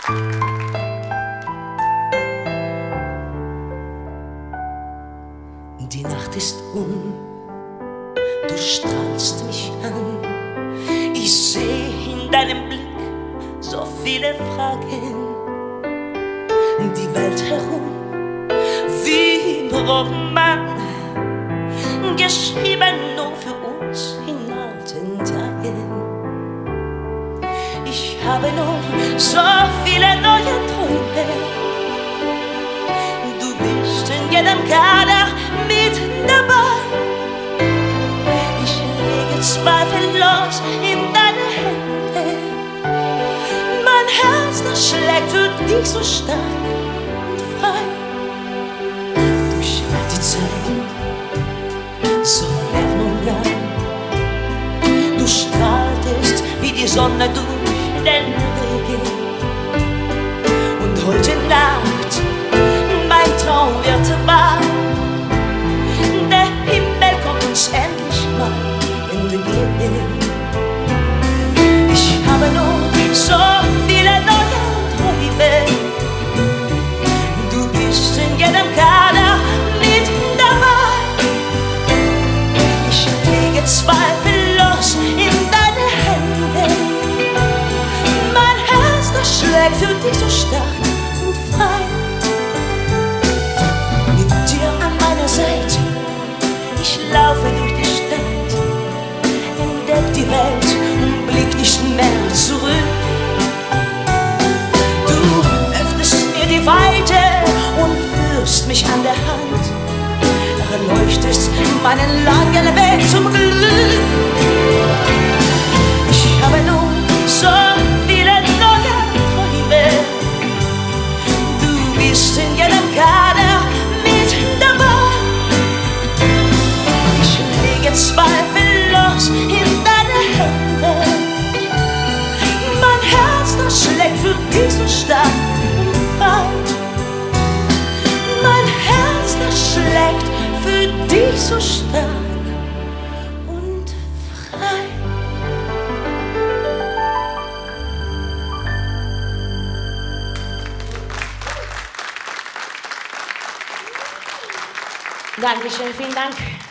Die Nacht ist du strahlst mich an. Ich sehe in deinem Blick so viele Fragen. Die Welt herum wie im Roman, geschrieben nur für uns in alten Tagen. Ich habe noch so viele neue Träume. Du bist in jedem Kader mit dabei. Ich lege zweifellos in deine Hände. Mein Herz, das schlägt für dich so stark und frei. Durch die Zeiten, so fern und nah, du strahltest wie die Sonne durch den Regen. Und heute Nacht, mein Traum wird wahr. Der Himmel kommt uns endlich mal entgegen. Ich habe noch so viele neue Träume. Du bist in jedem Kader mit dabei. Ich lege zweifellos in deine Hände. Mein Herz, das schlägt für dich so stark und frei. Mit dir an meiner Seite, ich laufe durch die Stadt, entdeck die Welt und blick nicht mehr zurück. Du öffnest mir die Weite und führst mich an der Hand, erleuchtest meinen langen Weg zum Glück. Ich habe nun so viele neue Träume. Du bist in jedem Kader mit dabei. Ich lege zweifellos in deine Hände. Mein Herz, das schlägt für dich so stark und frei. Mein Herz, das schlägt für dich so stark und frei. Dankeschön, vielen Dank.